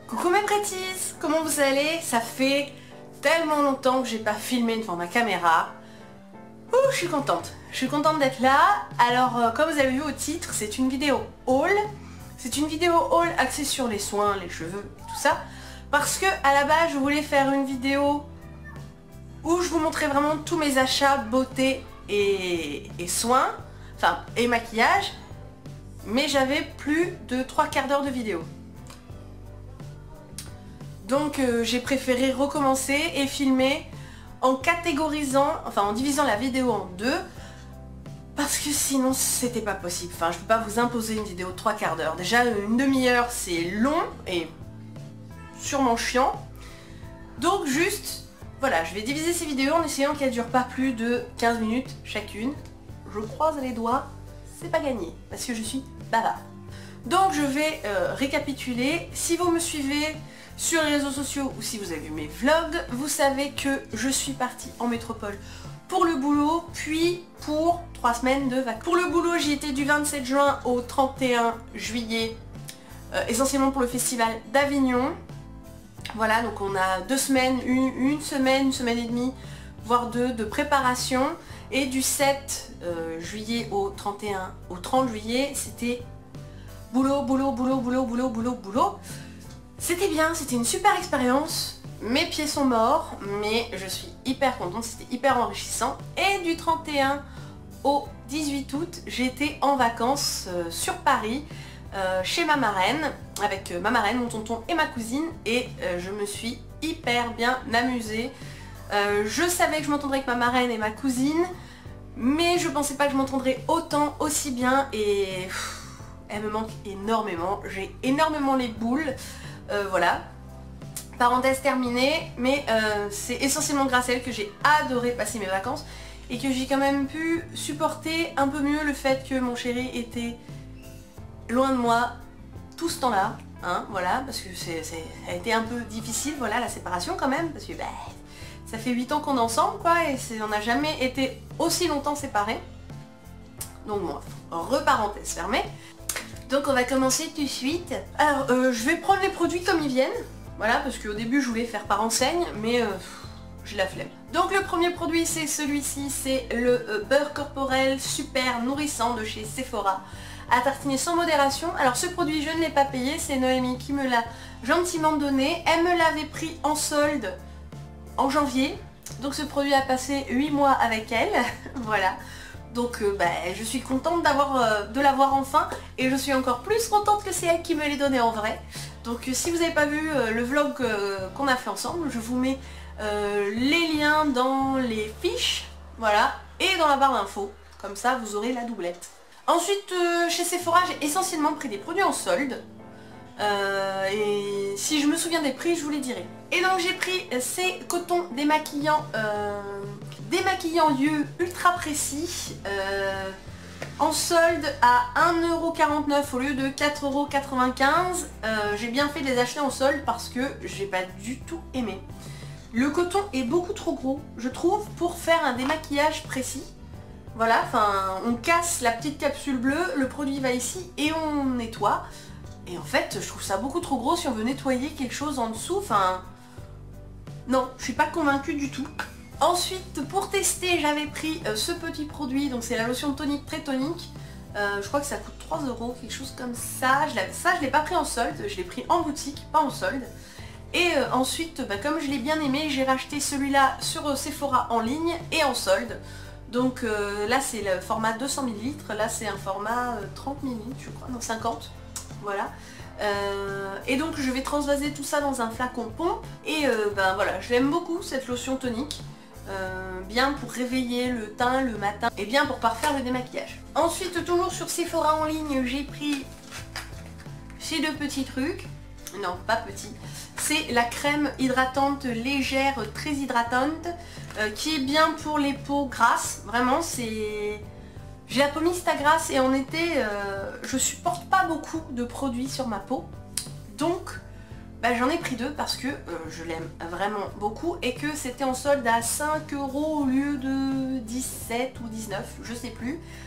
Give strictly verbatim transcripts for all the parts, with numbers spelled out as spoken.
Coucou mes pretties, comment vous allez? Ça fait tellement longtemps que j'ai pas filmé devant ma caméra. Ouh, je suis contente. Je suis contente d'être là. Alors, euh, comme vous avez vu au titre, c'est une vidéo haul. C'est une vidéo haul axée sur les soins, les cheveux, tout ça. Parce que à la base, je voulais faire une vidéo où je vous montrais vraiment tous mes achats beauté et, et soins, enfin, et maquillage. Mais j'avais plus de trois quarts d'heure de vidéo. Donc euh, j'ai préféré recommencer et filmer en catégorisant, enfin en divisant la vidéo en deux, parce que sinon c'était pas possible. Enfin, je peux pas vous imposer une vidéo de trois quarts d'heure. Déjà une demi-heure c'est long et sûrement chiant. Donc juste, voilà, je vais diviser ces vidéos en essayant qu'elles durent pas plus de quinze minutes chacune. Je croise les doigts, c'est pas gagné, parce que je suis bava. Donc je vais euh, récapituler. Si vous me suivez sur les réseaux sociaux ou si vous avez vu mes vlogs, vous savez que je suis partie en métropole pour le boulot, puis pour trois semaines de vacances. Pour le boulot, j'y étais du vingt-sept juin au trente et un juillet, euh, essentiellement pour le festival d'Avignon. Voilà, donc on a deux semaines, une, une semaine, une semaine et demie, voire deux, de préparation. Et du sept euh, juillet au trente et un, au trente juillet, c'était boulot, boulot, boulot, boulot, boulot, boulot, boulot. C'était bien, c'était une super expérience. Mes pieds sont morts, mais je suis hyper contente, c'était hyper enrichissant. Et du trente et un au dix-huit août, j'étais en vacances euh, sur Paris, euh, chez ma marraine, avec euh, ma marraine, mon tonton et ma cousine, et euh, je me suis hyper bien amusée. Euh, je savais que je m'entendrais avec ma marraine et ma cousine, mais je pensais pas que je m'entendrais autant, aussi bien, et pff, elle me manque énormément. J'ai énormément les boules. Euh, voilà, parenthèse terminée, mais euh, c'est essentiellement grâce à elle que j'ai adoré passer mes vacances et que j'ai quand même pu supporter un peu mieux le fait que mon chéri était loin de moi tout ce temps-là, hein, voilà, parce que c'est, c'est, ça a été un peu difficile, voilà, la séparation quand même, parce que bah, ça fait huit ans qu'on est ensemble, quoi, et on n'a jamais été aussi longtemps séparés. Donc bon, reparenthèse fermée. Donc on va commencer tout de suite. Alors euh, je vais prendre les produits comme ils viennent. Voilà, parce qu'au début je voulais faire par enseigne, mais euh, j'ai la flemme. Donc le premier produit c'est celui-ci, c'est le euh, beurre corporel super nourrissant de chez Sephora, à tartiner sans modération. Alors ce produit je ne l'ai pas payé, c'est Noémie qui me l'a gentiment donné. Elle me l'avait pris en solde en janvier. Donc ce produit a passé huit mois avec elle. Voilà. Donc euh, bah, je suis contente d'avoir euh, de l'avoir enfin, et je suis encore plus contente que c'est elle qui me l'ait donné en vrai. Donc euh, si vous n'avez pas vu euh, le vlog euh, qu'on a fait ensemble, je vous mets euh, les liens dans les fiches, voilà, et dans la barre d'infos, comme ça vous aurez la doublette. Ensuite euh, chez Sephora j'ai essentiellement pris des produits en solde, euh, et si je me souviens des prix je vous les dirai. Et donc j'ai pris ces cotons démaquillants euh, démaquillant lieu ultra précis euh, en solde à un euro quarante-neuf au lieu de quatre euros quatre-vingt-quinze. Euh, j'ai bien fait de les acheter en solde parce que j'ai pas du tout aimé. Le coton est beaucoup trop gros, je trouve, pour faire un démaquillage précis. Voilà, enfin on casse la petite capsule bleue, le produit va ici et on nettoie. Et en fait je trouve ça beaucoup trop gros si on veut nettoyer quelque chose en dessous, enfin... Non, je suis pas convaincue du tout. Ensuite, pour tester, j'avais pris euh, ce petit produit, donc c'est la lotion tonique très tonique. Euh, je crois que ça coûte trois euros, quelque chose comme ça. Je ça, je l'ai pas pris en solde, je l'ai pris en boutique, pas en solde. Et euh, ensuite, bah, comme je l'ai bien aimé, j'ai racheté celui-là sur euh, Sephora en ligne et en solde. Donc euh, là, c'est le format deux cents millilitres, là c'est un format euh, trente millilitres, je crois, non cinquante. Voilà. Euh, et donc je vais transvaser tout ça dans un flacon pompe. Et euh, ben voilà, je l'aime beaucoup cette lotion tonique. Euh, bien pour réveiller le teint le matin et bien pour parfaire le démaquillage. Ensuite, toujours sur Sephora en ligne, j'ai pris ces deux petits trucs. Non, pas petits. C'est la crème hydratante légère, très hydratante, euh, qui est bien pour les peaux grasses. Vraiment, c'est... J'ai la peau mixte à grasse et en été, euh, je supporte pas beaucoup de produits sur ma peau. Donc... Bah, j'en ai pris deux parce que euh, je l'aime vraiment beaucoup et que c'était en solde à cinq euros au lieu de dix-sept ou dix-neuf, je sais plus.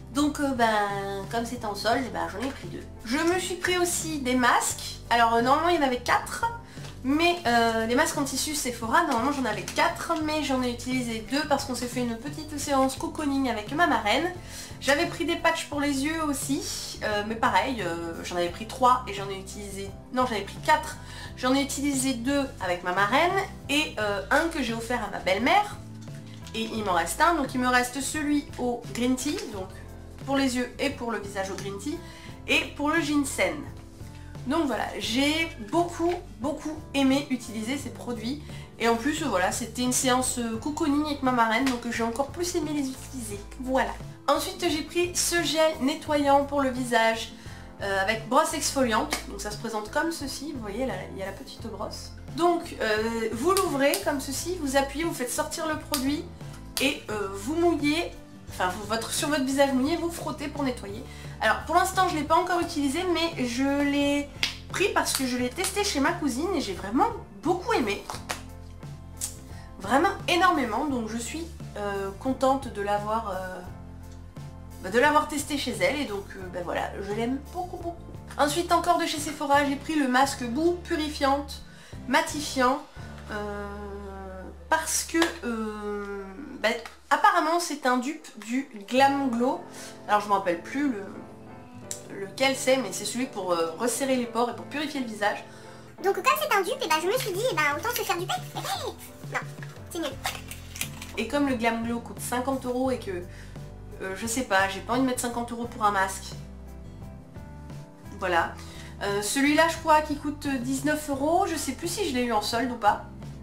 Donc euh, ben comme c'était en solde, ben, j'en ai pris deux. Je me suis pris aussi des masques. Alors euh, normalement il y en avait quatre. Mais euh, les masques en tissu Sephora, normalement j'en avais quatre, mais j'en ai utilisé deux parce qu'on s'est fait une petite séance cocooning avec ma marraine. J'avais pris des patchs pour les yeux aussi, euh, mais pareil, euh, j'en avais pris trois et j'en ai utilisé... Non, j'en ai pris quatre. J'en ai utilisé deux avec ma marraine et euh, un que j'ai offert à ma belle-mère. Et il m'en reste un, donc il me reste celui au green tea, donc pour les yeux et pour le visage au green tea, et pour le ginseng. Donc voilà, j'ai beaucoup, beaucoup aimé utiliser ces produits. Et en plus, voilà, c'était une séance cocooning avec ma marraine, donc j'ai encore plus aimé les utiliser. Voilà. Ensuite, j'ai pris ce gel nettoyant pour le visage euh, avec brosse exfoliante. Donc ça se présente comme ceci, vous voyez, là, il y a la petite brosse. Donc, euh, vous l'ouvrez comme ceci, vous appuyez, vous faites sortir le produit et euh, vous mouillez, enfin, vous, votre, sur votre visage mouillé, vous frottez pour nettoyer. Alors pour l'instant je ne l'ai pas encore utilisé, mais je l'ai pris parce que je l'ai testé chez ma cousine et j'ai vraiment beaucoup aimé. Vraiment énormément, donc je suis euh, contente de l'avoir euh, bah, de l'avoir testé chez elle et donc euh, bah, voilà, je l'aime beaucoup beaucoup. Ensuite encore de chez Sephora, j'ai pris le masque boue purifiante, matifiant, euh, parce que euh, bah, apparemment c'est un dupe du Glam Glow. Alors je ne me rappelle plus le... lequel c'est, mais c'est celui pour euh, resserrer les pores et pour purifier le visage. Donc comme c'est un dupe, et ben je me suis dit, et ben autant se faire duper. Non, c'est nul. Et comme le Glam Glow coûte cinquante euros et que euh, je sais pas, j'ai pas envie de mettre cinquante euros pour un masque. Voilà. Euh, Celui-là je crois qu'il coûte dix-neuf euros, je sais plus si je l'ai eu en solde ou pas.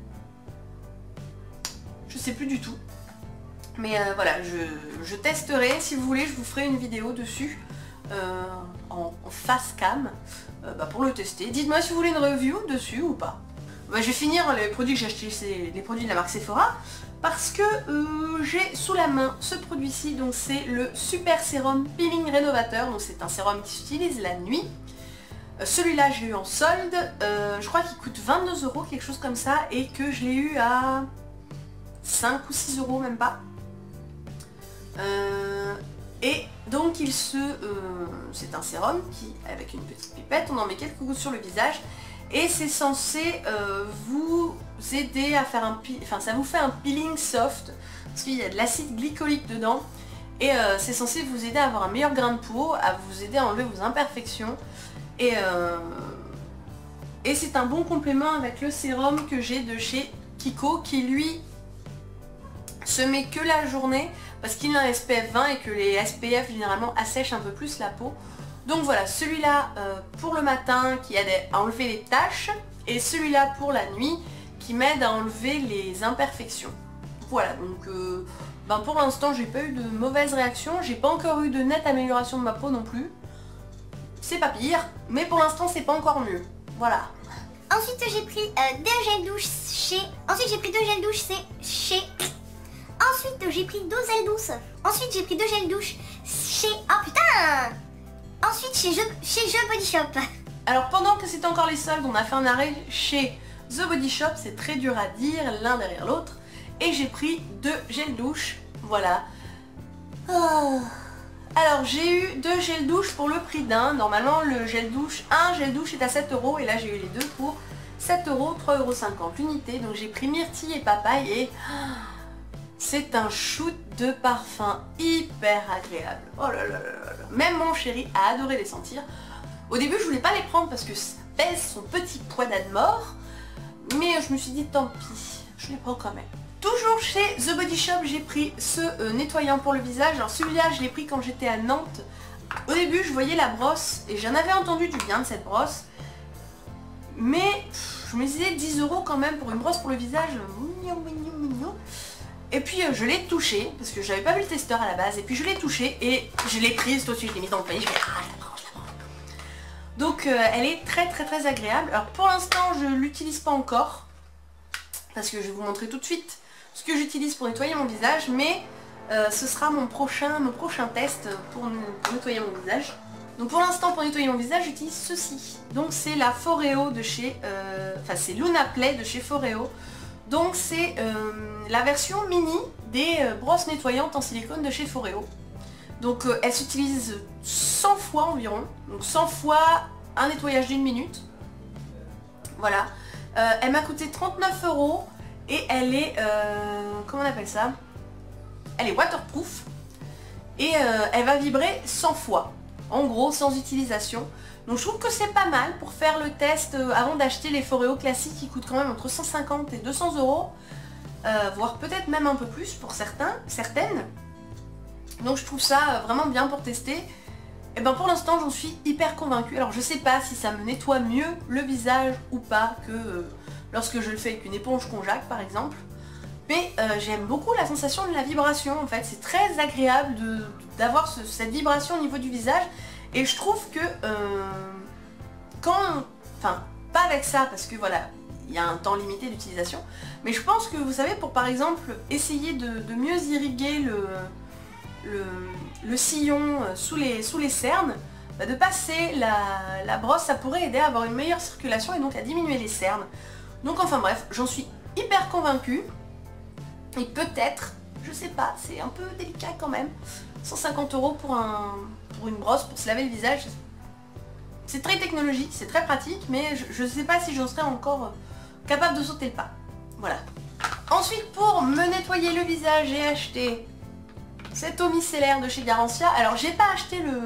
Je sais plus du tout. Mais euh, voilà, je, je testerai, si vous voulez je vous ferai une vidéo dessus. Euh, en, en face cam euh, bah pour le tester. Dites-moi si vous voulez une review dessus ou pas. Bah, je vais finir les produits que j'ai achetés, c'est les produits de la marque Sephora parce que euh, j'ai sous la main ce produit-ci, donc c'est le Super Sérum Peeling Rénovateur, donc c'est un sérum qui s'utilise la nuit. Euh, Celui-là je l'ai eu en solde, euh, je crois qu'il coûte vingt-deux euros, quelque chose comme ça, et que je l'ai eu à cinq ou six euros, même pas. Euh, Et donc il se, euh, c'est un sérum qui, avec une petite pipette, on en met quelques gouttes sur le visage et c'est censé euh, vous aider à faire un, enfin ça vous fait un peeling soft parce qu'il y a de l'acide glycolique dedans et euh, c'est censé vous aider à avoir un meilleur grain de peau, à vous aider à enlever vos imperfections et, euh, et c'est un bon complément avec le sérum que j'ai de chez Kiko qui lui se met que la journée parce qu'il a un S P F vingt et que les S P F généralement assèchent un peu plus la peau. Donc voilà, celui-là euh, pour le matin qui aide à enlever les taches et celui-là pour la nuit qui m'aide à enlever les imperfections. Voilà, donc euh, ben pour l'instant j'ai pas eu de mauvaises réactions, j'ai pas encore eu de nette amélioration de ma peau non plus. C'est pas pire, mais pour l'instant c'est pas encore mieux. Voilà. Ensuite j'ai pris euh, deux gels douches chez... Ensuite j'ai pris deux gels douches chez... Ensuite j'ai pris deux gels douces. Ensuite j'ai pris deux gels douches chez... Oh putain. Ensuite chez Je, chez Je Body Shop. Alors pendant que c'était encore les soldes, on a fait un arrêt chez The Body Shop, c'est très dur à dire l'un derrière l'autre. Et j'ai pris deux gels douches, voilà. Oh. Alors j'ai eu deux gels douches pour le prix d'un. Normalement le gel douche, un gel douche est à sept euros et là j'ai eu les deux pour sept euros, trois euros cinquante l'unité. Donc j'ai pris myrtille et papaye et... c'est un shoot de parfum hyper agréable. Oh là là là là. Même mon chéri a adoré les sentir. Au début je voulais pas les prendre parce que ça pèse son petit poids d'âne mort. Mais je me suis dit tant pis, je les prends quand même. Toujours chez The Body Shop, j'ai pris ce euh, nettoyant pour le visage. Alors celui-là je l'ai pris quand j'étais à Nantes. Au début je voyais la brosse et j'en avais entendu du bien de cette brosse. Mais pff, je me disais dix euros quand même pour une brosse pour le visage. Mignon, mignon, mignon. Et puis euh, je l'ai touché, parce que j'avais pas vu le testeur à la base, et puis je l'ai touché et je l'ai prise, tout de suite je l'ai mise dans le panier, je fais ah je la prends, je la prends. Donc euh, elle est très très très agréable. Alors pour l'instant je l'utilise pas encore, parce que je vais vous montrer tout de suite ce que j'utilise pour nettoyer mon visage, mais euh, ce sera mon prochain, mon prochain test pour, pour nettoyer mon visage. Donc pour l'instant pour nettoyer mon visage j'utilise ceci. Donc c'est la Foreo de chez, euh, enfin c'est Luna Play de chez Foreo. Donc c'est euh, la version mini des euh, brosses nettoyantes en silicone de chez Foreo. Donc euh, elle s'utilise cent fois environ, donc cent fois un nettoyage d'une minute. Voilà. Euh, elle m'a coûté trente-neuf euros et elle est, euh, comment on appelle ça? Elle est waterproof et euh, elle va vibrer cent fois, en gros sans utilisation. Donc je trouve que c'est pas mal pour faire le test euh, avant d'acheter les Foreo classiques qui coûtent quand même entre cent cinquante et deux cents euros, euh, voire peut-être même un peu plus pour certains, certaines. Donc je trouve ça vraiment bien pour tester. Et ben pour l'instant j'en suis hyper convaincue. Alors je sais pas si ça me nettoie mieux le visage ou pas que euh, lorsque je le fais avec une éponge Conjac par exemple. Mais euh, j'aime beaucoup la sensation de la vibration en fait. C'est très agréable d'avoir ce, cette vibration au niveau du visage. Et je trouve que euh, quand... Enfin pas avec ça parce que voilà, il y a un temps limité d'utilisation. Mais je pense que vous savez pour par exemple essayer de, de mieux irriguer le... Le, le sillon sous les, sous les cernes, bah de passer la, la brosse, ça pourrait aider à avoir une meilleure circulation et donc à diminuer les cernes. Donc enfin bref, j'en suis hyper convaincue. Et peut-être, je sais pas, c'est un peu délicat quand même, cent cinquante euros pour, un, pour une brosse pour se laver le visage. C'est très technologique, c'est très pratique, mais je ne sais pas si j'en serais encore capable de sauter le pas. Voilà. Ensuite, pour me nettoyer le visage, j'ai acheté cette eau micellaire de chez Garancia. Alors j'ai pas acheté le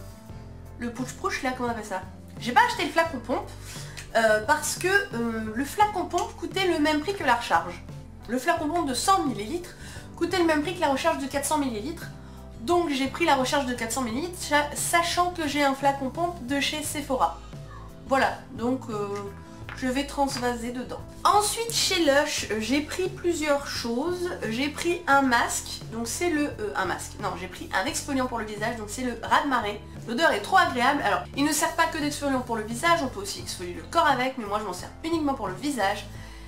le pouch-pouch là, comment on appelle ça. J'ai pas acheté le flacon pompe euh, parce que euh, le flacon pompe coûtait le même prix que la recharge. Le flacon pompe de cent millilitres coûtait le même prix que la recharge de quatre cents millilitres. Donc j'ai pris la recharge de quatre cents millilitres sachant que j'ai un flacon pompe de chez Sephora. Voilà, donc euh, je vais transvaser dedans. Ensuite chez Lush, j'ai pris plusieurs choses. J'ai pris un masque, donc c'est le... Euh, un masque, non j'ai pris un exfoliant pour le visage, donc c'est le raz de marée. L'odeur est trop agréable. Alors il ne sert pas que d'exfoliant pour le visage, on peut aussi exfolier le corps avec, mais moi je m'en sers uniquement pour le visage.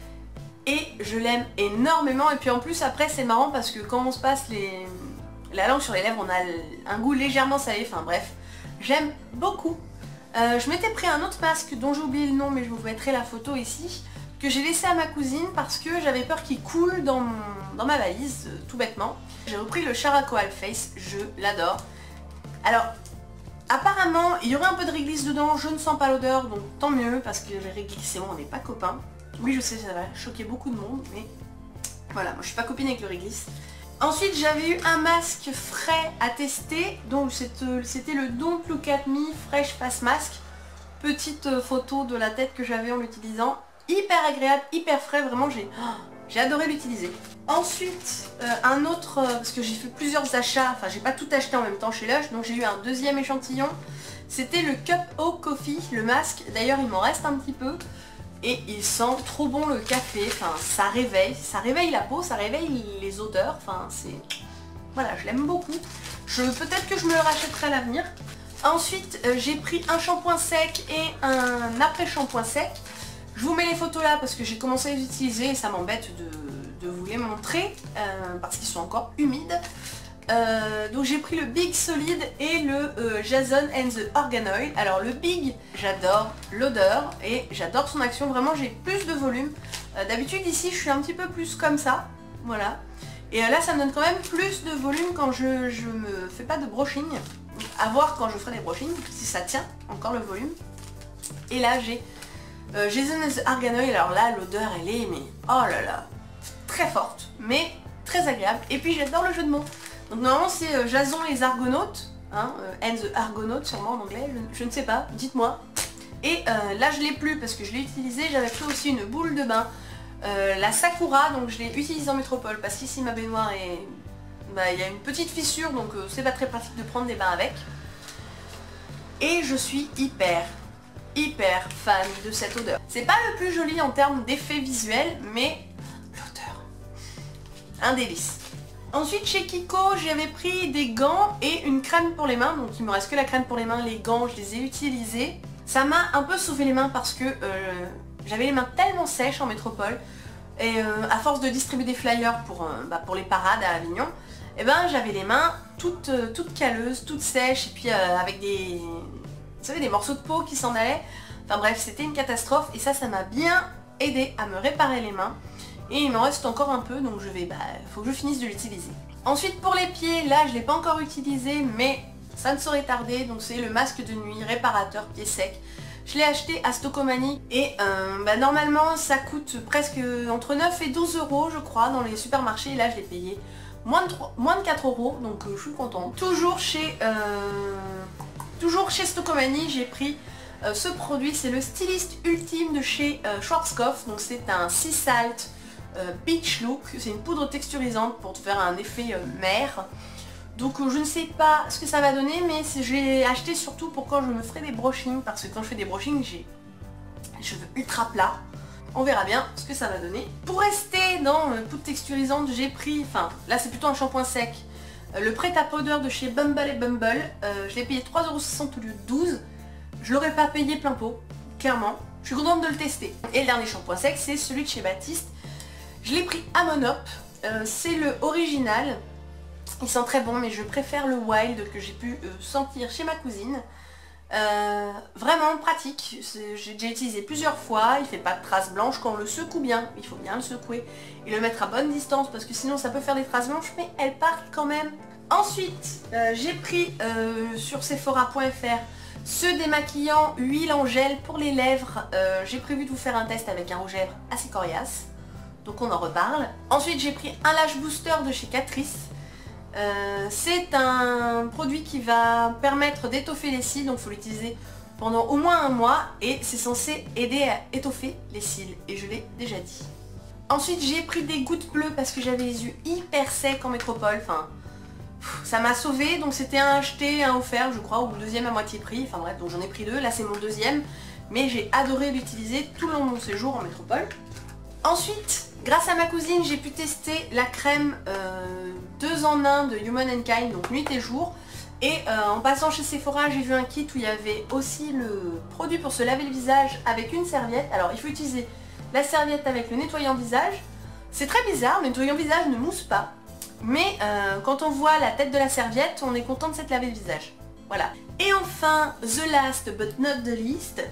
Et je l'aime énormément. Et puis en plus après c'est marrant parce que quand on se passe les... la langue sur les lèvres, on a un goût légèrement salé, enfin bref. J'aime beaucoup. Euh, je m'étais pris un autre masque dont j'ai oublié le nom mais je vous mettrai la photo ici, que j'ai laissé à ma cousine parce que j'avais peur qu'il coule dans, mon, dans ma valise, euh, tout bêtement. J'ai repris le Charcoal Face, je l'adore. Alors, apparemment, il y aurait un peu de réglisse dedans, je ne sens pas l'odeur, donc tant mieux, parce que les réglisses et moi on n'est pas copains. Oui je sais, ça va choquer beaucoup de monde, mais voilà, moi je suis pas copine avec le réglisse. Ensuite j'avais eu un masque frais à tester, donc c'était le Don't Look At Me Fresh Face Mask. Petite photo de la tête que j'avais en l'utilisant. Hyper agréable, hyper frais, vraiment j'ai j'ai adoré l'utiliser. Ensuite euh, un autre, euh, parce que j'ai fait plusieurs achats, enfin j'ai pas tout acheté en même temps chez Lush, donc j'ai eu un deuxième échantillon. C'était le Cup of Coffee, le masque, d'ailleurs il m'en reste un petit peu. Et il sent trop bon le café, enfin ça réveille, ça réveille la peau, ça réveille les odeurs, enfin c'est... Voilà, je l'aime beaucoup. Je Peut-être que je me le rachèterai à l'avenir. Ensuite, euh, j'ai pris un shampoing sec et un après-shampoing sec. Je vous mets les photos là parce que j'ai commencé à les utiliser et ça m'embête de, de vous les montrer, euh, parce qu'ils sont encore humides. Euh, donc j'ai pris le Big Solid et le euh, Jason and the Argan Oil. Alors le Big, j'adore l'odeur et j'adore son action, vraiment j'ai plus de volume. Euh, D'habitude ici je suis un petit peu plus comme ça, voilà. Et euh, là ça me donne quand même plus de volume quand je, je me fais pas de brushing. À voir quand je ferai des brushing, si ça tient encore le volume. Et là j'ai euh, Jason and the Argan Oil, alors là l'odeur elle est, mais oh là là, très forte, mais très agréable. Et puis j'adore le jeu de mots. Donc normalement c'est euh, Jason et les Argonautes, hein, euh, and the Argonautes sûrement en anglais, je, je ne sais pas, dites-moi. Et euh, là je l'ai plus parce que je l'ai utilisé, j'avais pris aussi une boule de bain, euh, la Sakura, donc je l'ai utilisée en métropole parce qu'ici ma baignoire est... Bah, il y a une petite fissure donc euh, c'est pas très pratique de prendre des bains avec. Et je suis hyper, hyper fan de cette odeur. C'est pas le plus joli en termes d'effet visuel, mais l'odeur, un délice. Ensuite chez Kiko j'avais pris des gants et une crème pour les mains, donc il me reste que la crème pour les mains, les gants je les ai utilisés. Ça m'a un peu sauvé les mains parce que euh, j'avais les mains tellement sèches en métropole et euh, à force de distribuer des flyers pour, euh, bah, pour les parades à Avignon, et ben j'avais les mains toutes, euh, toutes calleuses, toutes sèches et puis euh, avec des, vous savez, des morceaux de peau qui s'en allaient. Enfin bref c'était une catastrophe et ça ça m'a bien aidé à me réparer les mains. Et il m'en reste encore un peu, donc je vais, bah, faut que je finisse de l'utiliser. Ensuite pour les pieds, là je l'ai pas encore utilisé mais ça ne saurait tarder. Donc c'est le masque de nuit réparateur pied sec. Je l'ai acheté à Stockomanie et euh, bah, normalement ça coûte presque entre neuf et douze euros je crois dans les supermarchés. Et là je l'ai payé moins de, trois, moins de quatre euros, donc euh, je suis contente. Toujours chez, euh, toujours chez Stockomanie j'ai pris euh, ce produit, c'est le styliste ultime de chez euh, Schwarzkopf. Donc c'est un Sea Salt euh, Beach Look, c'est une poudre texturisante pour te faire un effet euh, mer. Donc euh, je ne sais pas ce que ça va donner, mais je l'ai acheté surtout pour quand je me ferai des brushings, parce que quand je fais des brushings, j'ai les cheveux ultra plats. On verra bien ce que ça va donner. Pour rester dans euh, poudre texturisante, j'ai pris, enfin là c'est plutôt un shampoing sec, euh, le prêt-à-powder de chez Bumble et Bumble. Euh, je l'ai payé trois euros soixante au lieu de douze. Je l'aurais pas payé plein pot, clairement. Je suis contente de le tester. Et le dernier shampoing sec, c'est celui de chez Baptiste. Je l'ai pris à Monop, euh, c'est le original. Il sent très bon, mais je préfère le Wild que j'ai pu euh, sentir chez ma cousine. Euh, vraiment pratique, j'ai déjà utilisé plusieurs fois, il fait pas de traces blanches quand on le secoue bien. Il faut bien le secouer et le mettre à bonne distance parce que sinon ça peut faire des traces blanches, mais elles partent quand même. Ensuite, euh, j'ai pris euh, sur Sephora point F R ce démaquillant huile en gel pour les lèvres. Euh, j'ai prévu de vous faire un test avec un rouge à lèvres assez coriace, donc on en reparle. Ensuite j'ai pris un lash booster de chez Catrice. Euh, c'est un produit qui va permettre d'étoffer les cils, donc il faut l'utiliser pendant au moins un mois et c'est censé aider à étoffer les cils et je l'ai déjà dit. Ensuite j'ai pris des gouttes bleues parce que j'avais les yeux hyper secs en métropole, enfin pff, ça m'a sauvé, donc c'était un acheté, un offert je crois, ou le deuxième à moitié prix, enfin bref, donc j'en ai pris deux, là c'est mon deuxième, mais j'ai adoré l'utiliser tout le long de mon séjour en métropole. Ensuite, grâce à ma cousine, j'ai pu tester la crème euh, deux en un de Human and Kind, donc nuit et jour. Et euh, en passant chez Sephora, j'ai vu un kit où il y avait aussi le produit pour se laver le visage avec une serviette. Alors il faut utiliser la serviette avec le nettoyant visage. C'est très bizarre, le nettoyant visage ne mousse pas. Mais euh, quand on voit la tête de la serviette, on est content de s'être lavé le visage. Voilà. Et enfin, the last but not the least,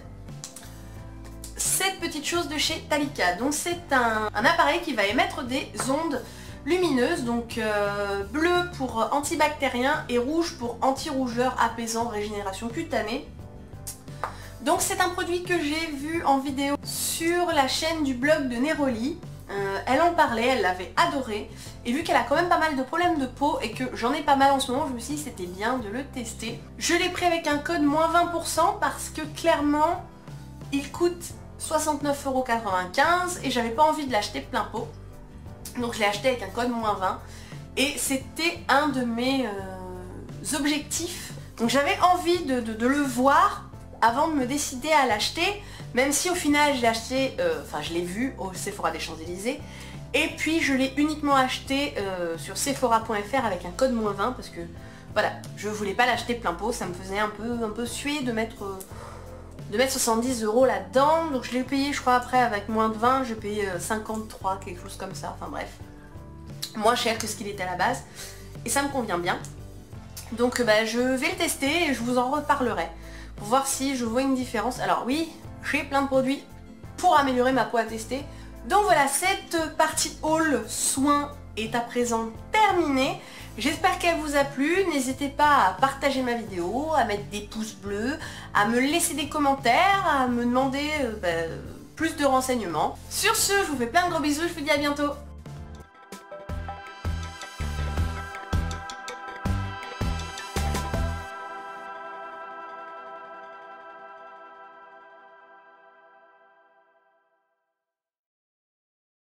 cette petite chose de chez Talika. Donc c'est un, un appareil qui va émettre des ondes lumineuses, donc euh, bleu pour antibactérien et rouge pour anti-rougeur, apaisant, régénération cutanée. Donc c'est un produit que j'ai vu en vidéo sur la chaîne du blog de Neroli. Euh, elle en parlait, elle l'avait adoré. Et vu qu'elle a quand même pas mal de problèmes de peau et que j'en ai pas mal en ce moment, je me suis dit c'était bien de le tester. Je l'ai pris avec un code moins vingt pour cent parce que clairement il coûte soixante-neuf euros quatre-vingt-quinze et j'avais pas envie de l'acheter plein pot. Donc je l'ai acheté avec un code moins vingt et c'était un de mes euh, objectifs. Donc j'avais envie de, de, de le voir avant de me décider à l'acheter, même si au final je l'ai acheté, euh, enfin je l'ai vu au Sephora des Champs-Élysées et puis je l'ai uniquement acheté euh, sur Sephora point F R avec un code moins vingt parce que voilà, je voulais pas l'acheter plein pot, ça me faisait un peu, un peu suer de mettre... Euh, de mettre soixante-dix euros là-dedans, donc je l'ai payé je crois après avec moins de vingt, j'ai payé cinquante-trois, quelque chose comme ça, enfin bref, moins cher que ce qu'il était à la base, et ça me convient bien. Donc bah, je vais le tester et je vous en reparlerai, pour voir si je vois une différence. Alors oui, j'ai plein de produits pour améliorer ma peau à tester, donc voilà, cette partie haul soins est à présent terminée. J'espère qu'elle vous a plu, n'hésitez pas à partager ma vidéo, à mettre des pouces bleus, à me laisser des commentaires, à me demander euh, bah, plus de renseignements. Sur ce, je vous fais plein de gros bisous, je vous dis à bientôt.